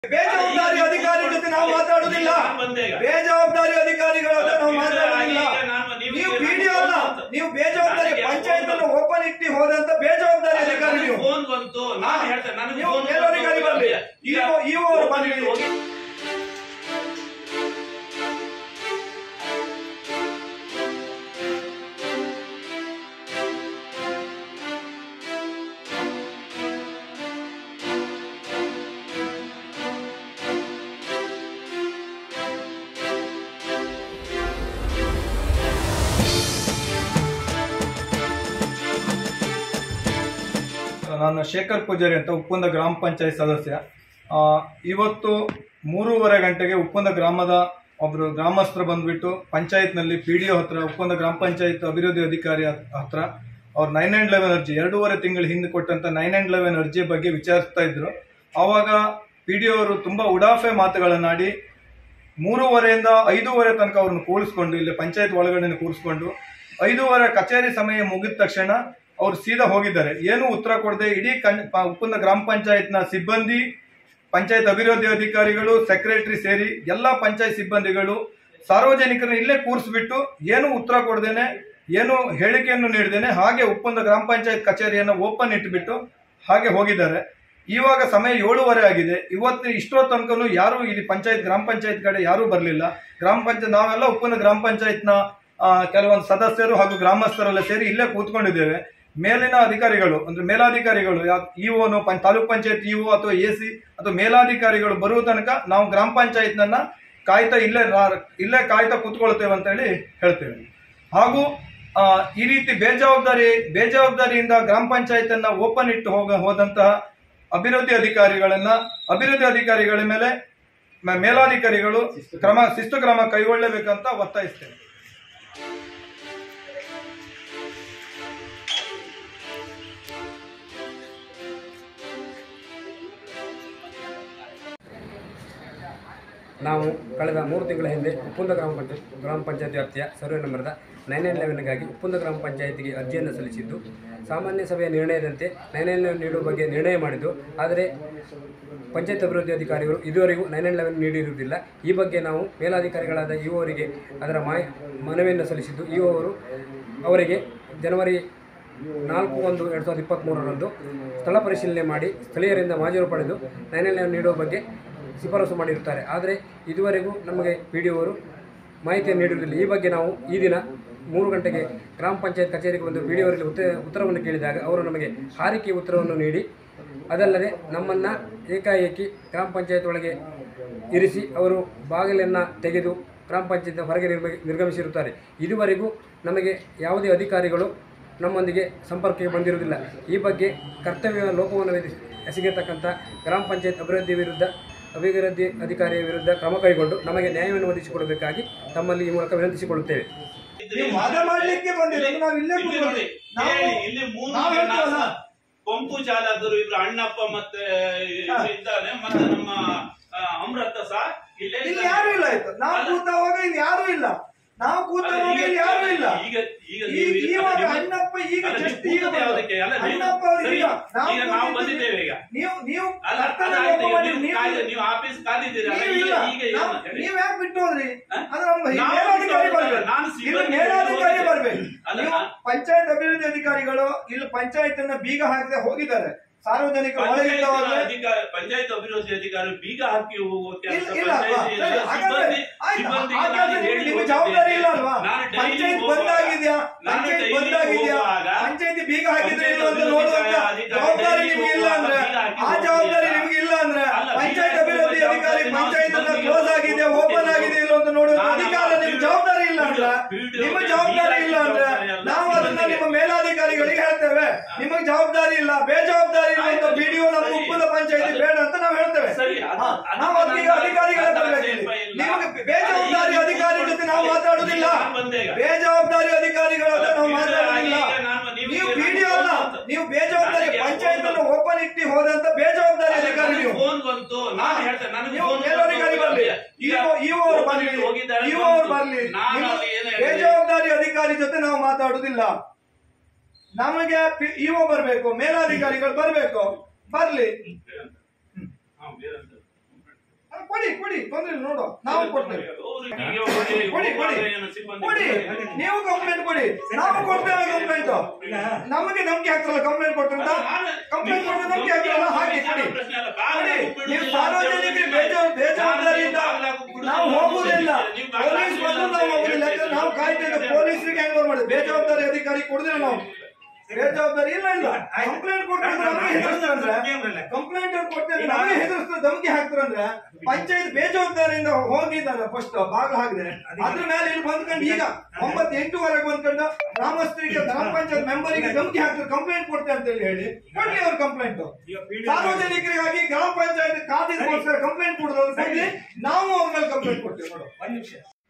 ಬೇಜವಾಬ್ದಾರಿ ಅಧಿಕಾರಿ ಜೊತೆ ನಾವು ಮಾತಾಡುವುದಿಲ್ಲ. ಬೇಜವಾಬ್ದಾರಿ ಅಧಿಕಾರಿಗಳ ನಾವು ಮಾತಾಡುವುದಿಲ್ಲ. ನೀವು ವಿಡಿಯೋ ಅಲ್ಲ, ನೀವು ಬೇಜವಾಬ್ದಾರಿ ಪಂಚಾಯತ್ ಅನ್ನು ಓಪನ್ ಇಟ್ಟಿ ಹೋದಂತ ಬೇಜವಾಬ್ದಾರಿ ಅಧಿಕಾರಿ ನೀವು. ನೀವು ಮೇಲಧಿಕಾರಿ ಬರಲಿ, ಇಒ ಅವರು ಬರಲಿ. ನಾನು ಶೇಖರ್ ಪೂಜಾರಿ ಅಂತ ಉಪ್ಪುಂದ ಗ್ರಾಮ ಪಂಚಾಯತ್ ಸದಸ್ಯ. ಇವತ್ತು 3:30 ಗಂಟೆಗೆ ಉಪ್ಪುಂದ ಗ್ರಾಮದ ಒಬ್ಬರು ಗ್ರಾಮಸ್ಥರು ಬಂದ್ಬಿಟ್ಟು ಪಂಚಾಯತ್ನಲ್ಲಿ PDO ಹತ್ರ, ಉಪ್ಪುಂದ ಗ್ರಾಮ ಪಂಚಾಯತ್ ಅಭಿವೃದ್ಧಿ ಅಧಿಕಾರಿ ಹತ್ರ ಅವ್ರು 911 ಅರ್ಜಿ 2.5 ತಿಂಗಳ ಹಿಂದೆ ಕೊಟ್ಟಂತ 911 ಅರ್ಜಿ ಬಗ್ಗೆ ವಿಚಾರಿಸ್ತಾ ಇದ್ರು. ಆವಾಗ PDO ಅವರು ತುಂಬಾ ಉಡಾಫೆ ಮಾತುಗಳನ್ನಾಡಿ 3:30ಯಿಂದ 5:30 ತನಕ ಅವ್ರನ್ನ ಕೂರಿಸ್ಕೊಂಡು, ಇಲ್ಲಿ ಪಂಚಾಯತ್ ಒಳಗಡೆ ಕೂರಿಸ್ಕೊಂಡು 5:30 ಕಚೇರಿ ಸಮಯ ಮುಗಿದ ತಕ್ಷಣ ಅವ್ರು ಸೀದಾ ಹೋಗಿದ್ದಾರೆ. ಏನು ಉತ್ತರ ಕೊಡದೆ ಇಡೀ ಉಪ್ಪುಂದ ಗ್ರಾಮ ಪಂಚಾಯತ್ನ ಸಿಬ್ಬಂದಿ, ಪಂಚಾಯತ್ ಅಭಿವೃದ್ಧಿ ಅಧಿಕಾರಿಗಳು, ಸೆಕ್ರೆಟರಿ ಸೇರಿ ಎಲ್ಲ ಪಂಚಾಯತ್ ಸಿಬ್ಬಂದಿಗಳು ಸಾರ್ವಜನಿಕರನ್ನ ಇಲ್ಲೇ ಕೂರಿಸ್ಬಿಟ್ಟು ಏನು ಉತ್ತರ ಕೊಡದೇನೆ, ಏನು ಹೇಳಿಕೆಯನ್ನು ನೀಡದೇನೆ ಹಾಗೆ ಉಪ್ಪುಂದ ಗ್ರಾಮ ಪಂಚಾಯತ್ ಕಚೇರಿಯನ್ನು ಓಪನ್ ಇಟ್ಬಿಟ್ಟು ಹಾಗೆ ಹೋಗಿದ್ದಾರೆ. ಇವಾಗ ಸಮಯ 7:30 ಆಗಿದೆ. ಇವತ್ತು ಇಷ್ಟೋ ತನಕನೂ ಯಾರು ಇಲ್ಲಿ ಗ್ರಾಮ ಪಂಚಾಯತ್ ಕಡೆ ಯಾರೂ ಬರಲಿಲ್ಲ. ಗ್ರಾಮ ಪಂಚಾಯತ್ ನಾವೆಲ್ಲ ಉಪ್ಪುಂದ ಗ್ರಾಮ ಪಂಚಾಯತ್ನ ಕೆಲವೊಂದು ಸದಸ್ಯರು ಹಾಗೂ ಗ್ರಾಮಸ್ಥರೆಲ್ಲ ಸೇರಿ ಇಲ್ಲೇ ಕೂತ್ಕೊಂಡಿದ್ದೇವೆ. ಮೇಲಿನ ಅಧಿಕಾರಿಗಳು ಅಂದ್ರೆ ಮೇಲಾಧಿಕಾರಿಗಳು, ಇಒನು, ತಾಲೂಕ್ ಪಂಚಾಯತ್ ಇಒ ಅಥವಾ AC ಅಥವಾ ಮೇಲಾಧಿಕಾರಿಗಳು ಬರುವ ತನಕ ನಾವು ಗ್ರಾಮ ಪಂಚಾಯತ್ನನ್ನ ಕಾಯ್ತಾ ಇಲ್ಲೇ ಕಾಯ್ತಾ ಕೂತ್ಕೊಳ್ತೇವೆ ಅಂತ ಹೇಳಿ ಹೇಳ್ತೇವೆ. ಹಾಗೂ ಈ ರೀತಿ ಬೇಜವಾಬ್ದಾರಿಯಿಂದ ಗ್ರಾಮ ಪಂಚಾಯತ್ ಅನ್ನ ಓಪನ್ ಇಟ್ಟು ಹೋದಂತಹ ಅಭಿವೃದ್ಧಿ ಅಧಿಕಾರಿಗಳ ಮೇಲೆ ಮೇಲಾಧಿಕಾರಿಗಳು ಶಿಸ್ತು ಕ್ರಮ ಕೈಗೊಳ್ಳಬೇಕಂತ ಒತ್ತಾಯಿಸ್ತೇವೆ. ನಾವು ಕಳೆದ 3 ತಿಂಗಳ ಹಿಂದೆ ಉಪ್ಪುಂದ ಗ್ರಾಮ ಪಂಚಾಯತ್ ವ್ಯಾಪ್ತಿಯ ಸರ್ವೆ ನಂಬರ್ದ 911ಗಾಗಿ ಉಪ್ಪುಂದ ಗ್ರಾಮ ಪಂಚಾಯತಿಗೆ ಅರ್ಜಿಯನ್ನು ಸಲ್ಲಿಸಿದ್ದು, ಸಾಮಾನ್ಯ ಸಭೆಯ ನಿರ್ಣಯದಂತೆ 911 ನೀಡುವ ಬಗ್ಗೆ ನಿರ್ಣಯ ಮಾಡಿದ್ದು. ಆದರೆ ಪಂಚಾಯತ್ ಅಭಿವೃದ್ಧಿ ಅಧಿಕಾರಿಗಳು ಇದುವರೆಗೂ 911 ನೀಡಿರುವುದಿಲ್ಲ. ಈ ಬಗ್ಗೆ ನಾವು ಮೇಲಾಧಿಕಾರಿಗಳಾದ ಇಒ ಅವರಿಗೆ ಅದರ ಮನವಿಯನ್ನು ಸಲ್ಲಿಸಿದ್ದು, ಇಒ ಅವರು ಅವರಿಗೆ ಜನವರಿ 4/1/2023ರಂದು ಸ್ಥಳ ಪರಿಶೀಲನೆ ಮಾಡಿ ಸ್ಥಳೀಯರಿಂದ ಮಾಜೂರು ಪಡೆದು 911 ನೀಡುವ ಬಗ್ಗೆ ಶಿಫಾರಸು ಮಾಡಿರುತ್ತಾರೆ. ಆದರೆ ಇದುವರೆಗೂ ನಮಗೆ PDO ಅವರು ಮಾಹಿತಿಯನ್ನು ನೀಡಿರುವುದಿಲ್ಲ. ಈ ಬಗ್ಗೆ ನಾವು ಈ ದಿನ 3 ಗಂಟೆಗೆ ಗ್ರಾಮ ಪಂಚಾಯತ್ ಕಚೇರಿಗೆ ಬಂದು PDO ಅವರಿಗೆ ಉತ್ತರವನ್ನು ಕೇಳಿದಾಗ ಅವರು ನಮಗೆ ಹಾರಿಕೆ ಉತ್ತರವನ್ನು ನೀಡಿ, ಅದಲ್ಲದೆ ನಮ್ಮನ್ನು ಏಕಾಏಕಿ ಗ್ರಾಮ ಪಂಚಾಯತ್ ಒಳಗೆ ಇರಿಸಿ ಅವರು ಬಾಗಿಲನ್ನು ತೆಗೆದು ಗ್ರಾಮ ಪಂಚಾಯತ್ ಹೊರಗೆ ನಿರ್ಗಮಿಸಿರುತ್ತಾರೆ. ಇದುವರೆಗೂ ನಮಗೆ ಯಾವುದೇ ಅಧಿಕಾರಿಗಳು ನಮ್ಮೊಂದಿಗೆ ಸಂಪರ್ಕಕ್ಕೆ ಬಂದಿರುವುದಿಲ್ಲ. ಈ ಬಗ್ಗೆ ಕರ್ತವ್ಯ ಲೋಪವನ್ನು ಎಸಗಿರ್ತಕ್ಕಂಥ ಗ್ರಾಮ ಪಂಚಾಯತ್ ಅಭಿವೃದ್ಧಿ ಅಧಿಕಾರಿಯ ವಿರುದ್ಧ ಕ್ರಮ ಕೈಗೊಂಡು ನಮಗೆ ನ್ಯಾಯವನ್ನು ಒದಗಿಸಿಕೊಡಬೇಕಾಗಿ ತಮ್ಮಲ್ಲಿ ಈ ಮೂಲಕ ವಿನಂತಿಸಿಕೊಳ್ಳುತ್ತೇವೆ. ಪಂಪು ಚಾಲಕರು ಇಬ್ರು ಅಣ್ಣಪ್ಪ ಮತ್ತೆ ಇದ್ದಾರೆ, ಮತ್ತೆ ನಮ್ಮ ಅಮೃತ ಸಹ ಇಲ್ಲಿ ಯಾರು ಇಲ್ಲ. ಆಯ್ತು, ನಾವು ಕೂತಾವಾಗ ಇಲ್ಲಿ ಯಾರು ಇಲ್ಲ. ನಾವು ಕೂತಾವಾಗ ಇಲ್ಲಿ ಯಾರು ಇಲ್ಲ. ಈಗ ಅಣ್ಣಪ್ಪ ಈಗ ಅಣ್ಣಪ್ಪ ನಾವು ಬಂದಿದ್ದೇವೆ. ಈಗ ನೀವು ಆಫೀಸ್ ಕಾದಿದ್ದೀರಾ? ನೀವ್ ಯಾಕೆ ಬಿಟ್ಟು ಹೋದ್ರಿ? ಮೇಲಾಧಿಕಾರಿ ಬರ್ಬೇಕು. ಪಂಚಾಯತ್ ಅಭಿವೃದ್ಧಿ ಅಧಿಕಾರಿಗಳು ಇಲ್ಲಿ ಪಂಚಾಯತ್ ಅನ್ನ ಬೀಗ ಹಾಕದೆ ಹೋಗಿದ್ದಾರೆ. ಸಾರ್ವಜನಿಕ ಪಂಚಾಯತ್ ಅಭಿವೃದ್ಧಿ ಅಧಿಕಾರಿ ಬೀಗ ಹಾಕಿ ಜವಾಬ್ದಾರಿ ಇಲ್ಲ ಅಲ್ವಾ? ಪಂಚಾಯತ್ ಬಂದಾಗಿದ್ಯಾ, ಪಂಚಾಯತಿ ಬೀಗ ಹಾಕಿದ್ರೆ ಅಂತ ನೋಡುವಂತ ಜವಾಬ್ದಾರಿ ನಿಮ್ಗೆ ಇಲ್ಲ ಅಂದ್ರೆ, ಆ ಜವಾಬ್ದಾರಿ ನಿಮ್ಗೆ ಇಲ್ಲ ಅಂದ್ರೆ ಪಂಚಾಯತ್ ಅಭಿವೃದ್ಧಿ ಅಧಿಕಾರಿ ಪಂಚಾಯತ್ ಅನ್ನ ಕ್ಲೋಸ್ ಆಗಿದೆ ಓಪನ್ ಆಗಿದೆ ಇಲ್ಲ ಅಂತ ನೋಡುವಂತ ಅಧಿಕಾರ ನಿಮ್ ಜವಾಬ್ದಾರಿ ಇಲ್ಲ ಅಂದ್ರೆ, ನಿಮ್ಮ ಜವಾಬ್ದಾರಿ ಇಲ್ಲ ಅಂದ್ರೆ ನಾವು ಅದನ್ನ ನಿಮ್ಮ ಮೇಲಾಧಿಕಾರಿಗಳಿಗೆ ಹೇಳ್ತೇವೆ. ನಿಮಗೆ ಜವಾಬ್ದಾರಿ ಇಲ್ಲ, ಬೇಜವಾಬ್ದಾರಿ ಇರುವಂತ PDO ನಮ್ಮ ಉಪ್ಪುಂದ ಪಂಚಾಯತಿ ಬೇಡ ಅಂತ ನಾವು ಹೇಳ್ತೇವೆ. ನಾವು ಅದೀಗ ಅಧಿಕಾರಿಗಳ ನಿಮಗೆ ಬೇಜವಾಬ್ದಾರಿ ಅಧಿಕಾರಿ ಜೊತೆ ನಾವು ಮಾತಾಡುವುದಿಲ್ಲ. ಬೇಜವಾಬ್ದಾರಿ ಅಧಿಕಾರಿಗಳ ನಾವು ಮಾತಾಡುವುದಿಲ್ಲ. ನೀವು PDO ಅಲ್ಲ, ನೀವು ಬೇಜವಾಬ್ದಾರಿ ಪಂಚಾಯತ್ ಅನ್ನು ಓಪನ್ ಇಟ್ಟಿ ಹೋದಂತ ಬೇಜವಾಬ್ದಾರಿ ಅಧಿಕಾರಿ ನೀವು. ನೀವು ಮೇಲಧಿಕಾರಿ ಬರಲಿ, ಇಒ ಅವರು ಬರಲಿ. ಬೇಜವಾಬ್ದಾರಿ ಅಧಿಕಾರಿ ಜೊತೆ ನಾವು ಮಾತಾಡುವುದಿಲ್ಲ. ನಮಗೆ ಇಒ ಬರಬೇಕು, ಮೇಲಾಧಿಕಾರಿಗಳು ಬರಬೇಕು, ಬರ್ಲಿ. ಕೊಡಿ, ತೊಂದ್ರೆ ಇಲ್ಲ, ನೋಡುವ, ನಾವು ಕೊಡ್ತೇವೆ. ಕೊಡಿ, ನೀವು ಕಂಪ್ಲೇಂಟ್ ಕೊಡಿ, ನಾವು ಕೊಡ್ತೇವೆ ಕಂಪ್ಲೇಂಟ್. ನಮಗೆ ಧಮಕಿ ಹಾಕ್ತಾರಲ್ಲ ಕಂಪ್ಲೇಂಟ್ ಕೊಡ್ತಂತ, ಕಂಪ್ಲೇಂಟ್ ಕೊಟ್ಟು ಧಮಕಿ ಹಾಕ್ತಾರಲ್ಲ ಹಾಗೆ ಕೊಡಿ. ನೀವು ಸಾರ್ವಜನಿಕರಿಗೆ ಬೇಜವಾಬ್ದಾರಿಯಿಂದ ನಾವು ಹೋಗುವುದಿಲ್ಲ, ಪೊಲೀಸ್ ಬಂದು ನಾವು ಹೋಗುದಿಲ್ಲ. ನಾವು ಕಾಯ್ತೇವೆ, ಪೊಲೀಸರಿಗೆ ಹ್ಯಾಂಡ್ ಓವರ್ ಮಾಡಿದ್ವಿ, ಬೇಜವಾಬ್ದಾರಿ ಅಧಿಕಾರಿ ಕೊಡುದಿಲ್ಲ ನಾವು. ಬೇಜವಾಬ್ದಾರಿ ಇಲ್ಲ ಇಲ್ಲ, ಕಂಪ್ಲೇಂಟ್ ಕೊಡ್ತಾರೆ ನಮಗೆ ಹೆದರ್ಸ್ತಾರಂದ್ರೆ, ಕಂಪ್ಲೇಂಟ್ ಕೊಡ್ತಾರೆ ನಮಗೆ ಹೆದರ್ಸ್ತಾರೆ, ಧಮಕಿ ಹಾಕ್ತಾರಂದ್ರೆ ಪಂಚಾಯತ್ ಬೇಜವಾಬ್ದಾರಿಯಿಂದ ಹೋಗಿದ್ದಾರೆ ಫಸ್ಟ್ ಬಾಗಿಲು ಹಾಕಿದ್ರೆ. ಅದ್ರ ಮೇಲೆ ಇಲ್ಲಿ ಬಂದ್ಕೊಂಡು ಈಗ 9-8ವರೆಗೆ ಬಂದ್ಕೊಂಡು ಗ್ರಾಮಸ್ಥರಿಗೆ ಗ್ರಾಮ ಪಂಚಾಯತ್ ಮೆಂಬರಿಗೆ ಧಮಕಿ ಹಾಕ್ತಾರೆ, ಕಂಪ್ಲೇಂಟ್ ಕೊಡ್ತೇವೆ ಅಂತ ಹೇಳಿ ಕೊಡ್ಲಿ ಅವ್ರ ಕಂಪ್ಲೇಂಟ್. ಸಾರ್ವಜನಿಕರಿಗಾಗಿ ಗ್ರಾಮ ಪಂಚಾಯತ್ ಕಾದಿಗೋಸ್ಕರ ಕಂಪ್ಲೇಂಟ್ ಕೊಡೋದು ಕೊಡ್ಲಿ, ನಾವು ಅವ್ರ ಮೇಲೆ ಕಂಪ್ಲೇಂಟ್ ಕೊಡ್ತೇವೆ. ನೋಡು, 1 ನಿಮಿಷ.